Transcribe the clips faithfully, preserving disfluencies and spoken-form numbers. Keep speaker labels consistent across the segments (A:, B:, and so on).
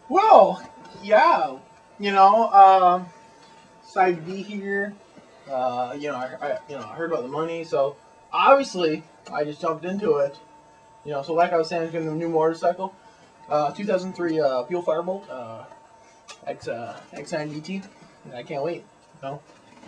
A: Well, yeah, you know, uh, side B here. Uh, you know, I, I, you know, I heard about the money, so obviously I just jumped into it. You know, so like I was saying, I'm getting a new motorcycle, uh, two thousand three uh, Fuel Firebolt, uh, X uh, X nine D T. I can't wait. You know.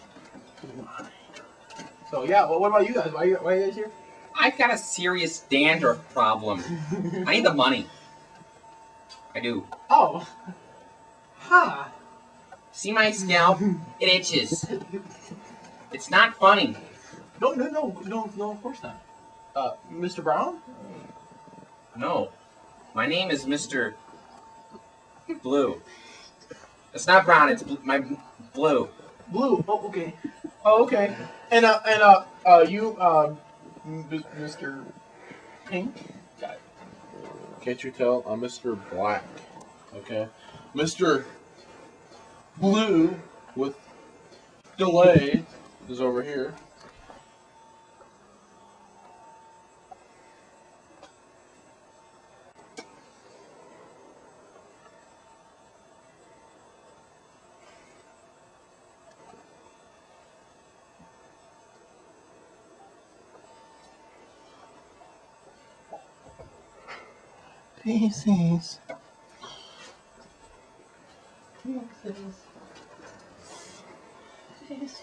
A: So yeah, well, what about you guys? Why are you, why are you guys here?
B: I've got a serious dandruff problem. I need the money. I do.
A: Oh. Ha.
B: See my scalp? It itches. It's not funny.
A: No, no, no, no, no, of course not. Uh, Mister Brown?
B: No. My name is Mister Blue. It's not brown, it's bl my blue.
A: Blue. Oh, okay. Oh, okay. And, uh, and, uh, uh, you, uh, Mister Pink? Got it.
C: Can't you tell? I'm Mister Black. Okay? Mister Blue with delay is over here.
A: Pieces. Pieces. Pieces.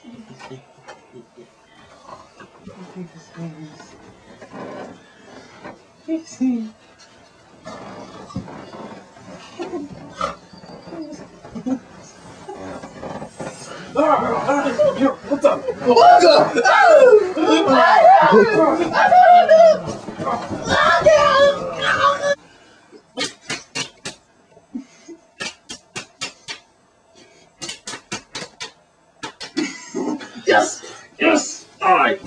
A: Pieces. What's up? What's up? Yes! Yes! Alright!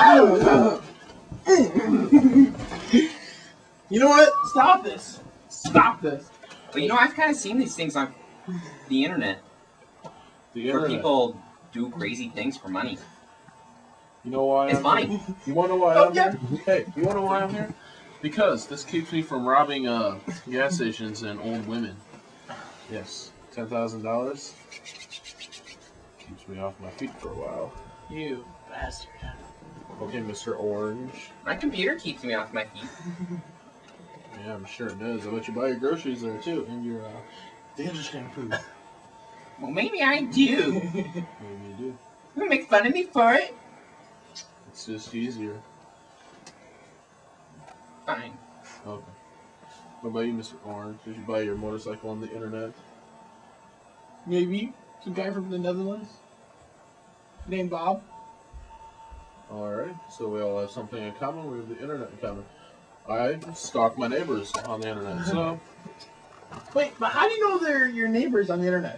A: You know what? Stop this! Stop this!
B: But you know, I've kind of seen these things on the internet.
C: The
B: where
C: internet.
B: people do crazy things for money.
C: You know why?
B: It's
C: I'm
B: money.
C: Here? You want to know why
A: Oh,
C: I'm
A: yeah.
C: here? Hey, you want to know why I'm here? Because this keeps me from robbing uh, gas stations and old women. Yes, ten thousand dollars keeps me off my feet for a while.
A: You bastard.
C: Okay, Mister Orange.
B: My computer keeps me off my feet.
C: Yeah, I'm sure it does. I bet you buy your groceries there too,
A: And your, uh, danger shampoo.
B: Well, maybe I do.
C: maybe you do.
B: You make fun of me for it?
C: It's just easier.
B: Fine.
C: Okay. What about you, Mister Orange? Did you buy your motorcycle on the internet?
A: Maybe some guy from the Netherlands named Bob.
C: Alright, so we all have something in common. We have the internet in common. I stalk my neighbors on the internet, so...
A: Wait, but how do you know they're your neighbors on the internet?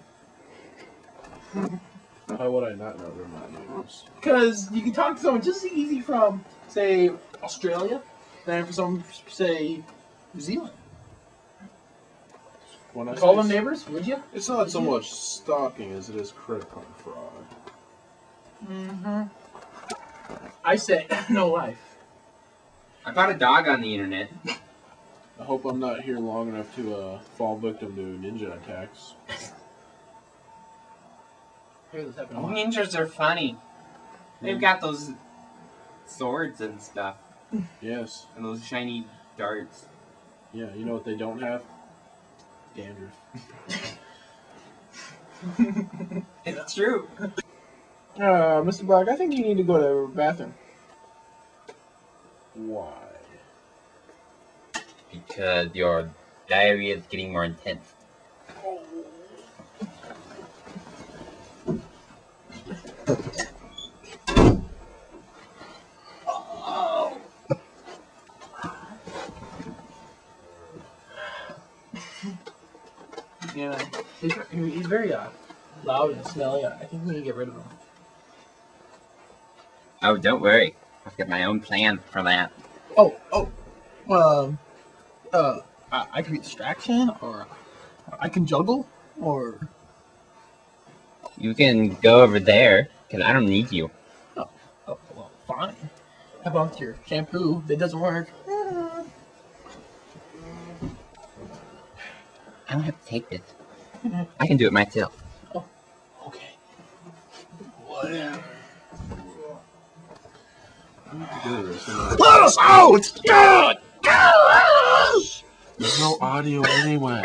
C: How would I not know they're my neighbors?
A: Because you can talk to someone just as easy from, say, Australia than from someone, say, New Zealand.
C: When I
A: Call
C: say
A: them neighbors, would you?
C: It's not so much stalking as it is credit card fraud.
A: Mm-hmm. I say, no life.
B: I bought a dog on the internet.
C: I hope I'm not here long enough to uh, fall victim to ninja attacks.
A: Hear this happen a lot.
B: Ninjas are funny. They've got those swords and stuff.
C: Yes.
B: And those shiny darts.
C: Yeah, you know what they don't have? Dandruff.
B: It's true.
A: Uh, Mister Black, I think you need to go to the bathroom.
C: Why?
B: Because your diarrhea is getting more intense.
A: Yeah, he's, he's very uh, loud and smelly. I think we need to get rid of him.
B: Oh, don't worry. I've got my own plan for that.
A: Oh, oh, um, uh, I, I can be distraction, or I can juggle, or
B: You can go over there, because I don't need you.
A: oh, oh, well, fine. How about your shampoo that doesn't work?
B: I don't have to take this. I can do it myself.
A: Oh, okay. Whatever.
C: Let us out! God! There's no audio anyway.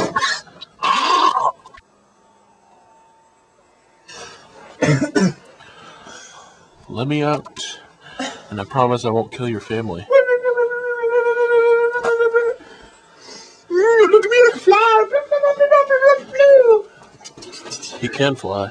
C: Let me out, and I promise I won't kill your family.
A: Look at me, I can fly.
C: He can fly.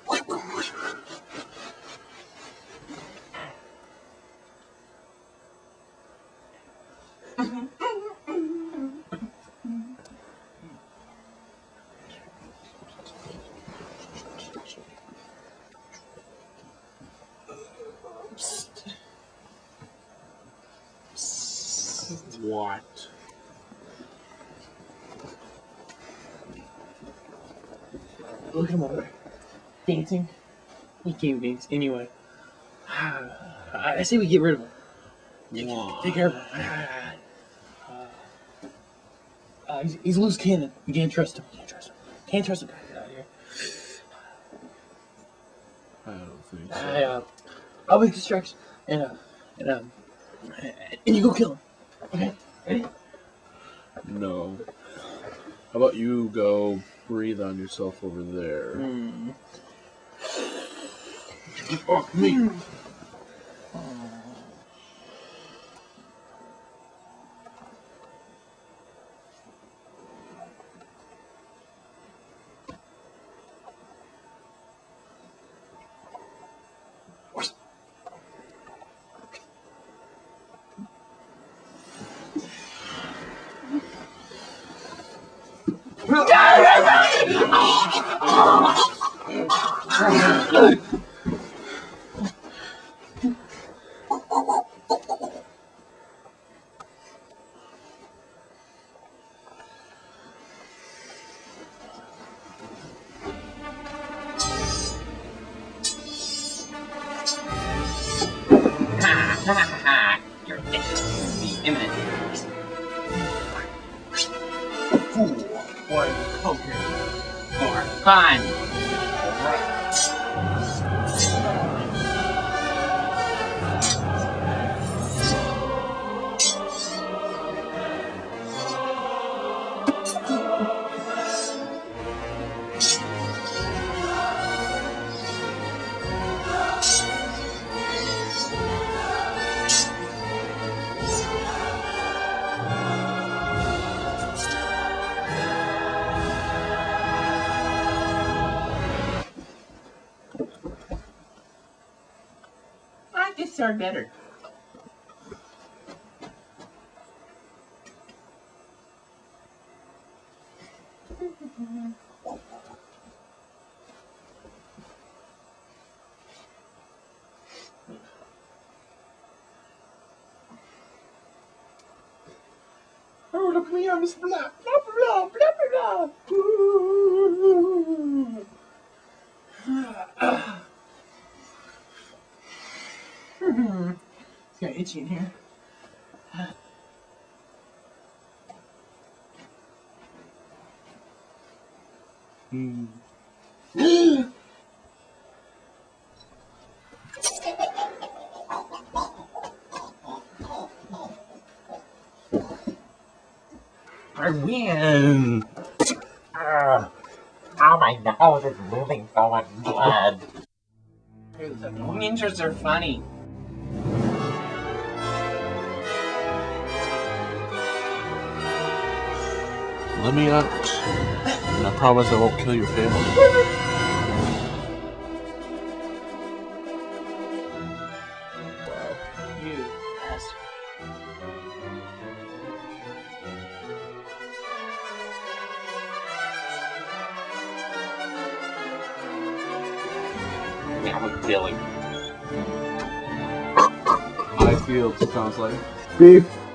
C: What?
A: Look at him over there. Dancing. He can't dance anyway. I say we get rid of him. Take, take care of him. Uh, uh, he's, he's a loose cannon. You can't trust him. You can't trust him. Can't trust him. Get out of here.
C: I don't think so.
A: I, uh, I'll make distraction. And, uh, and, um, and you go kill him. Okay? Ready?
C: No. How about you go breathe on yourself over there?
A: Mm.
C: Fuck me.
A: Mm.
B: Your death will be imminent.
A: Fool. Why did you come here?
B: For fun. I like this sword better.
A: Oh, look at me, I'm Mister Blah, blah, blah, blah, blah, blah. Hmm. It's got itchy in here.
C: Hmm.
B: I win! Uh, oh, my nose is losing so much blood. Ninjas are funny.
C: Let me out, and I promise I won't kill your family.
A: You bastard.
B: Now we kill him.
C: I feel it sounds like
A: Beef.